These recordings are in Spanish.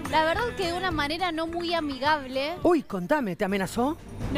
La verdad que de una manera no muy amigable. Uy, contame, ¿te amenazó?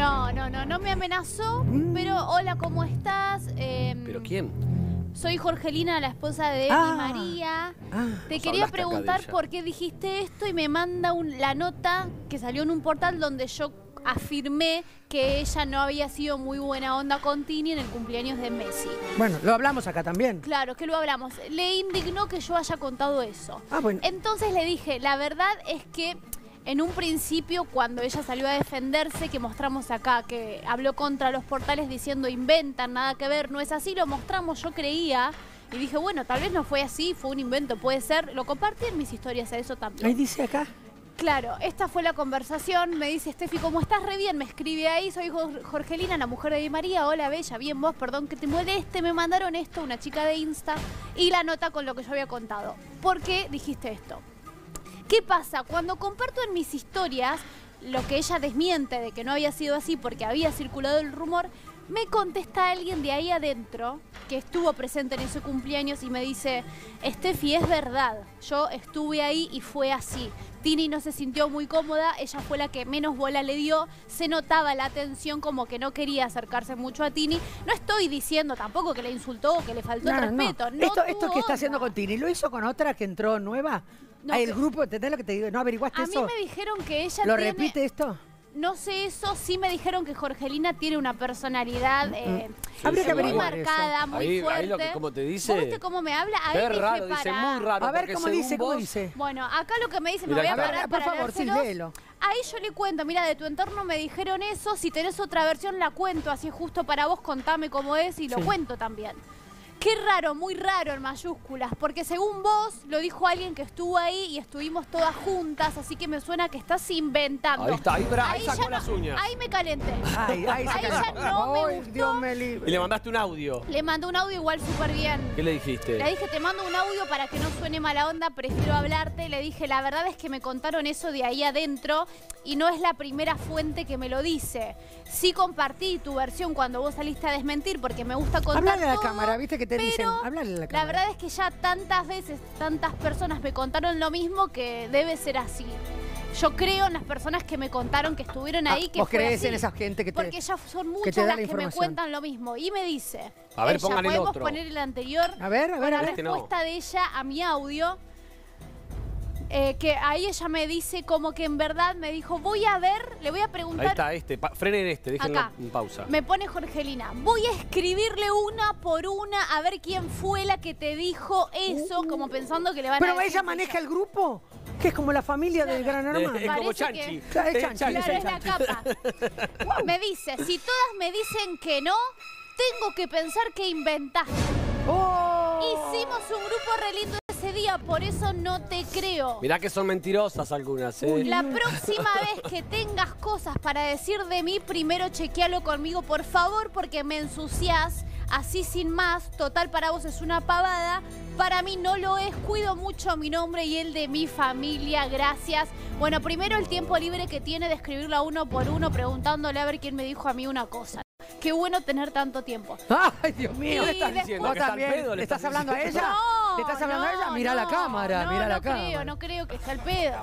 No me amenazó, pero hola, ¿cómo estás? ¿Pero quién? Soy Jorgelina, la esposa de Emi María. Te quería preguntar por qué dijiste esto y me manda la nota que salió en un portal donde yo afirmé que ella no había sido muy buena onda con Tini en el cumpleaños de Messi. Bueno, lo hablamos acá también. Claro, que lo hablamos. Le indignó que yo haya contado eso. Bueno. Entonces le dije, la verdad es que en un principio, cuando ella salió a defenderse, que mostramos acá, que habló contra los portales diciendo inventan, nada que ver, no es así, lo mostramos, yo creía. Y dije, bueno, tal vez no fue así, fue un invento, puede ser. Lo compartí en mis historias a eso también. Ahí dice acá. Claro, esta fue la conversación. Me dice, Steffi, ¿cómo estás? Re bien, me escribe ahí. Soy Jorgelina, la mujer de Di María. Hola, bella, bien vos, perdón que te moleste. Me mandaron esto, una chica de Insta, y la nota con lo que yo había contado. ¿Por qué dijiste esto? ¿Qué pasa? Cuando comparto en mis historias lo que ella desmiente de que no había sido así porque había circulado el rumor, me contesta alguien de ahí adentro que estuvo presente en ese cumpleaños y me dice, Steffi, es verdad, yo estuve ahí y fue así. Tini no se sintió muy cómoda, ella fue la que menos bola le dio, se notaba la tensión como que no quería acercarse mucho a Tini. No estoy diciendo tampoco que le insultó o que le faltó el respeto. No. Esto que está haciendo con Tini, ¿lo hizo con otra que entró nueva? No, el grupo, ¿entendés lo que te digo? ¿No averiguaste eso? A mí me dijeron que ella ¿Lo repite esto? No sé eso, sí me dijeron que Jorgelina tiene una personalidad Habría que averiguar muy marcada, eso. muy fuerte. Ahí lo que, como te dice. ¿Vos viste cómo me habla? Ahí es me raro, dije, dice muy raro. A ver cómo dice, vos... cómo dice. Bueno, acá lo que me dice, me Mirá voy a acá. parar Por para favor, sí, leérselos. léelo. Ahí yo le cuento, mira, de tu entorno me dijeron eso, si tenés otra versión la cuento, así es justo para vos, contame cómo es y lo cuento también. Qué raro, muy raro en mayúsculas, porque según vos lo dijo alguien que estuvo ahí y estuvimos todas juntas, así que me suena que estás inventando. Ahí está, ahí sacó las uñas. Ahí me calenté. Ahí ya no me gustó. Dios me libre. Y le mandaste un audio. Le mandé un audio igual súper bien. ¿Qué le dijiste? Le dije, te mando un audio para que no suene mala onda, prefiero hablarte. Le dije, la verdad es que me contaron eso de ahí adentro y no es la primera fuente que me lo dice. Sí compartí tu versión cuando vos saliste a desmentir porque me gusta contar Hablale a la todo, cámara, viste que te dicen. Hablale a la cámara. La verdad es que ya tantas veces, tantas personas me contaron lo mismo que debe ser así. Yo creo en las personas que me contaron que estuvieron ahí, que ¿Vos fue crees así, en esa gente que te porque ya son te muchas da las la que me información? cuentan lo mismo. Y me dice, A ver, ella, pongan el podemos otro. poner el anterior. A ver, con la Este no. respuesta de ella a mi audio. Que ahí ella me dice como que en verdad me dijo, voy a ver, le voy a preguntar. Ahí está frenen déjenlo acá. en pausa. Me pone Jorgelina, voy a escribirle una por una a ver quién fue la que te dijo eso, como pensando que le van a Pero decir. ella maneja el grupo, que es como la familia del Gran Hermano. Es como Parece Chanchi. que- Claro, es Chanchi, Claro, es es la Chanchi. capa. Me dice, si todas me dicen que no, tengo que pensar que inventaste. ¡Oh! Hicimos un grupo re lindo ese día, por eso no te creo. Mirá que son mentirosas algunas, La próxima vez que tengas cosas para decir de mí, primero chequealo conmigo, por favor, porque me ensuciás. Así sin más, total para vos es una pavada, para mí no lo es, cuido mucho mi nombre y el de mi familia, gracias. Bueno, primero el tiempo libre que tiene de escribirlo uno por uno, preguntándole a ver quién me dijo a mí una cosa. Qué bueno tener tanto tiempo. ¡Ay, Dios mío! Y ¿Qué estás diciendo? ¿Vos ¿Que está al también? pedo? ¿Le estás hablando a ella? No, ¿Le estás hablando a ella? Mira la cámara, mira la cámara. No creo que sea el pedo.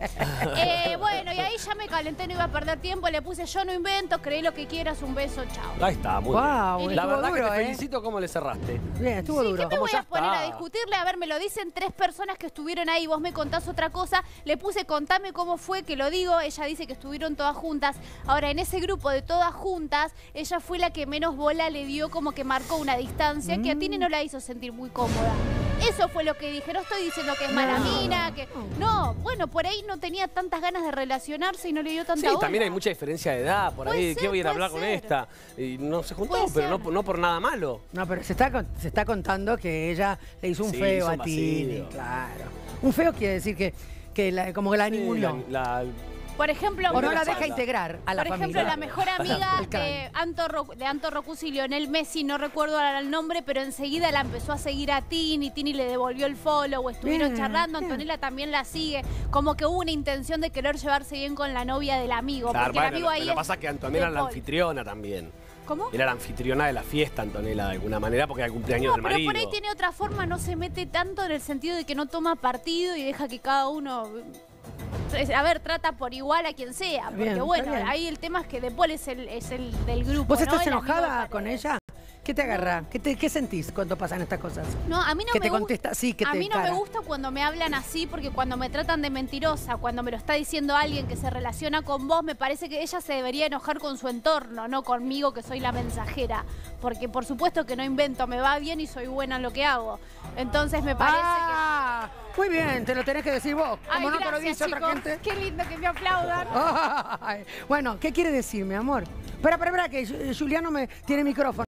Bueno, y ahí ya me calenté, no iba a perder tiempo, le puse yo no invento, creí lo que quieras, un beso, chao. Ahí está, muy Guau, bien. estuvo La verdad duro, que te felicito cómo le cerraste. Bien, estuvo Sí, duro. ¿qué me voy ya a poner está. a discutirle? A ver, me lo dicen 3 personas que estuvieron ahí, vos me contás otra cosa. Le puse contame cómo fue, que lo digo. Ella dice que estuvieron todas juntas. Ahora, en ese grupo de todas juntas, ella fue la que menos bola le dio, como que marcó una distancia que a Tini no la hizo sentir muy cómoda. Eso fue lo que dije. No estoy diciendo que es mala mina, que... No, bueno, por ahí no tenía tantas ganas de relacionarse y no le dio tanta Sí, bola. también hay mucha diferencia de edad por Puede ahí. ser, ¿Qué voy a ir a puede hablar con ser. esta? Y no se juntó, Puede pero ser. no por nada malo. No, pero se está contando que ella le hizo un Sí, feo hizo a un Tini, vacío. claro. Un feo quiere decir que como que la ninguneó. Por ejemplo, O no la espalda. deja integrar a la Por familia. ejemplo, la mejor amiga El clan. de Anto Rocus y Lionel Messi, no recuerdo ahora el nombre, pero enseguida la empezó a seguir a Tini le devolvió el follow, estuvieron Bien, charlando, bien. Antonella también la sigue, como que hubo una intención de querer llevarse bien con la novia del amigo, Claro, porque el bueno, amigo ahí lo que es pasa es que Antonella era la Paul. anfitriona también. ¿Cómo? Era la anfitriona de la fiesta, Antonella, de alguna manera, porque era el cumpleaños No, del pero marido. por ahí tiene otra forma, no se mete tanto en el sentido de que no toma partido y deja que cada uno A ver, trata por igual a quien sea. Porque Bien, bueno, está bien. ahí el tema es que De Paul es el del grupo. ¿Vos ¿no? estás El amigo de enojada Paredes. con ella? ¿Qué te agarra? ¿Qué sentís cuando pasan estas cosas? No, a mí no Que me te gusta. contesta, sí, que A te mí no me encara. gusta cuando me hablan así, porque cuando me tratan de mentirosa, cuando me lo está diciendo alguien que se relaciona con vos, me parece que ella se debería enojar con su entorno, no conmigo que soy la mensajera. Porque por supuesto que no invento, me va bien y soy buena en lo que hago. Entonces me parece Ah, muy bien, te lo tenés que decir vos. que. Como Ay, no te lo gracias, dice otra chicos. gente. Qué lindo que me aplaudan. Ay, bueno, ¿qué quiere decir, mi amor? Espera, que Juliano me tiene micrófono.